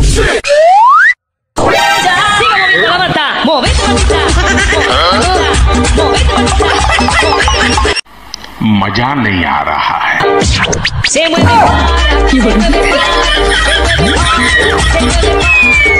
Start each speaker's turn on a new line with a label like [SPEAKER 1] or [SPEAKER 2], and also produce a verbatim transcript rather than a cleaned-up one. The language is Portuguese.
[SPEAKER 1] मजा नहीं आ रहा है।
[SPEAKER 2] Se mueve para, se mueve para, se mueve para, se mueve para.